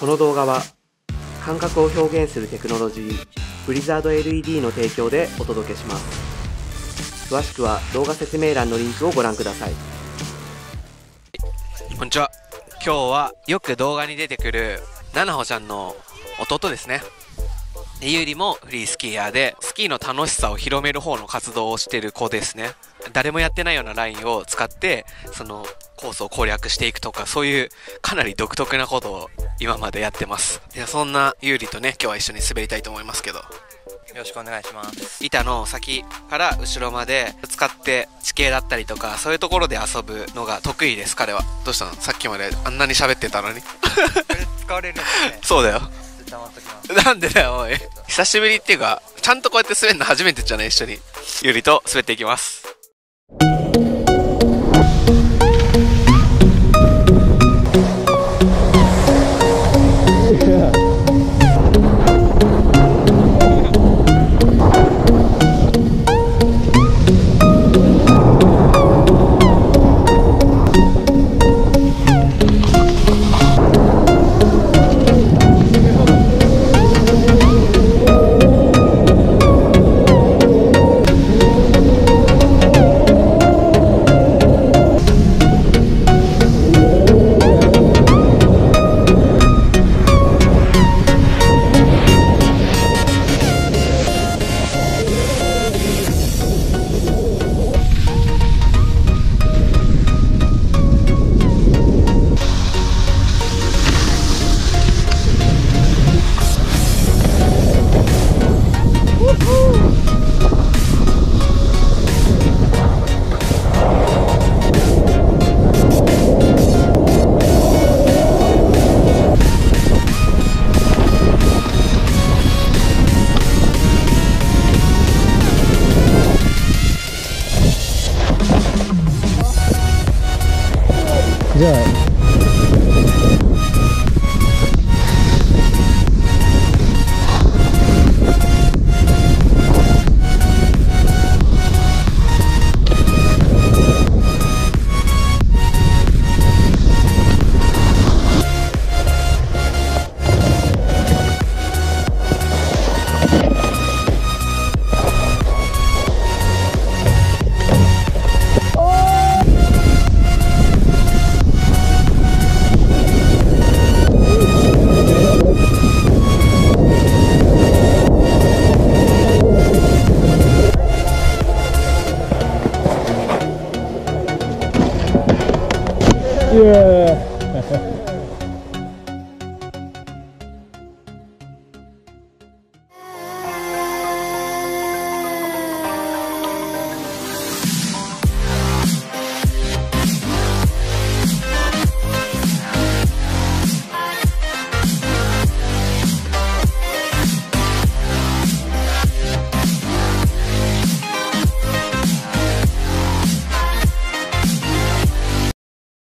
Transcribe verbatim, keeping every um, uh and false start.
の動画は感覚を表現するテクノロジーブリザード エルイーディー の提供でお届けします。詳しくは動画説明欄のリンクをご覧ください。 こんにちは。今日はよく動画に出てくるななほちゃんの弟ですね。でゆうりもフリースキーヤーでスキーの楽しさを広める方の活動をしてる子ですね。誰もやってないようなラインを使ってそのコースを攻略していくとか、そういうかなり独特なことを今までやってます。でそんなゆうりとね、今日は一緒に滑りたいと思いますけど、よろしくお願いします。 板の先から後ろまで使って地形だったりとか、そういうところで遊ぶのが得意です。彼は。どうしたの？さっきまであんなに喋ってたのに。 これ使われるんですね。 そうだよ。 黙っときます。 なんでだよおい。久しぶりっていうか、ちゃんとこうやって滑るの初めてじゃない？一緒にゆうりと滑っていきます。 じゃあYeah.